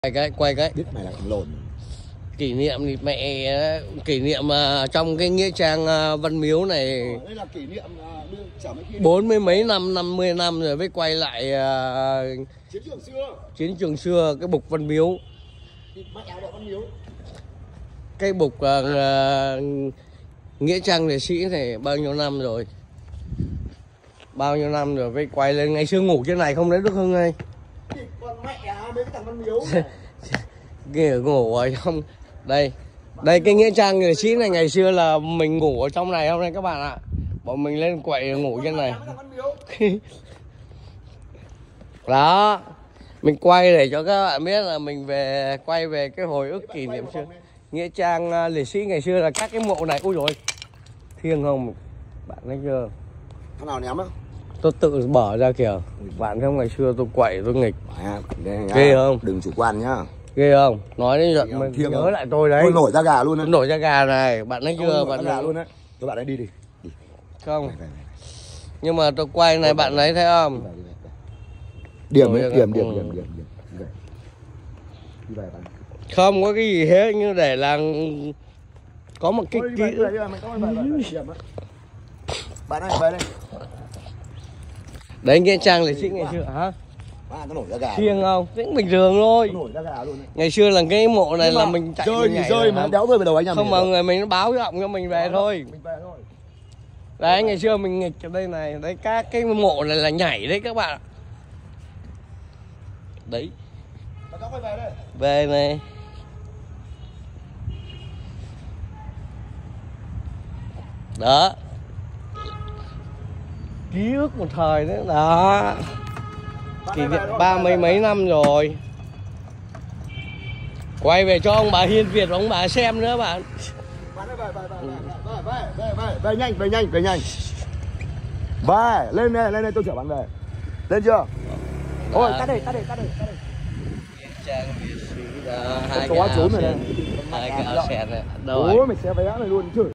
Quay cái biết mày là thằng lồn. kỷ niệm thì mẹ kỷ niệm trong cái nghĩa trang Văn Miếu này. Đây là kỷ niệm bốn mươi mấy năm, 50 năm rồi mới quay lại chiến trường xưa cái bục Văn Miếu. Cái bục nghĩa trang liệt sĩ này bao nhiêu năm rồi, bao nhiêu năm rồi mới quay lên. Ngày xưa ngủ trên này không đấy Đức Hưng ơi. Kìa ngủ ở trong đây. Đây cái nghĩa trang liệt sĩ này ngày xưa là mình ngủ ở trong này hôm nay các bạn ạ. Bọn mình lên quậy ngủ trên này. Đó, mình quay để cho các bạn biết là mình quay về cái hồi ức kỷ niệm xưa. Nghĩa trang liệt sĩ ngày xưa là các cái mộ này. Ui rồi thiêng không bạn thấy chưa? Thằng nào ném á? Tôi tự bỏ ra kìa. Bạn không, ngày xưa tôi quậy tôi nghịch. Ghê không? Đừng chủ quan nhá. Ghê không? Nói đến giận mình nhớ lại tôi đấy. Tôi nổi da gà luôn đấy. Nổi da gà này, bạn thấy chưa? Bạn gà luôn đấy. Tôi bạn ấy đi. Không. Nhưng mà tôi quay này bạn thấy không? Điểm. Không có cái gì hết, như để là có một cái kỹ. Bạn ơi, về đây. Đấy nghĩa trang liệt sĩ ngày xưa hả? Nó nổi da gà. Thiêng không? Cũng bình thường thôi. Nổi da gà luôn đấy. Ngày xưa là cái mộ này là mình chạy rơi mình rơi mà đéo rơi vào đầu anh em. Không mà người mình nó báo giọng cho mình về thôi. Mình về thôi. Đấy ngày xưa mình nghịch ở đây này, đấy các cái mộ này là nhảy đấy các bạn. Đấy. Về này. Đó. Ký ức một thời đấy đó. Kỷ niệm 30 mấy năm rồi. Quay về cho ông bà Hiên Việt và ông bà xem nữa bạn. Về nhanh. Về, lên đây tôi chở bạn về. Lên chưa? Ôi, tắt đây. Hai cái áo sen này. Ôi, mày xe váy áo này luôn chứ.